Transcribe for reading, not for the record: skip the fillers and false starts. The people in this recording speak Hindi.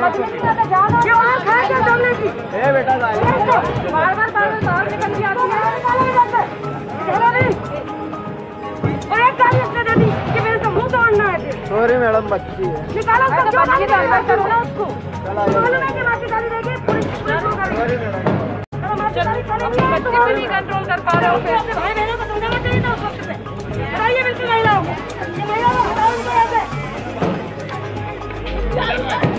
बेटा बार बाहर निकल के आती है। और एक गाली उसने दे दी कि मेरे से मुंह तोड़ना है। सॉरी मैडम, बच्ची है, निकालो उसको। क्यों गाली दे रहे हो उसको? मालूम है कि माँ की गाली देगी, पुलिस को गाली। सॉरी मैडम, बच्चे को नहीं कंट्रोल कर पा रहे हो। भाई बहनों को समझाना चाहिए था उस वक्त पे। हटाइए बिल्कुल महिलाओं को, ये महिलाओं को हटाओ इनको यहाँ से।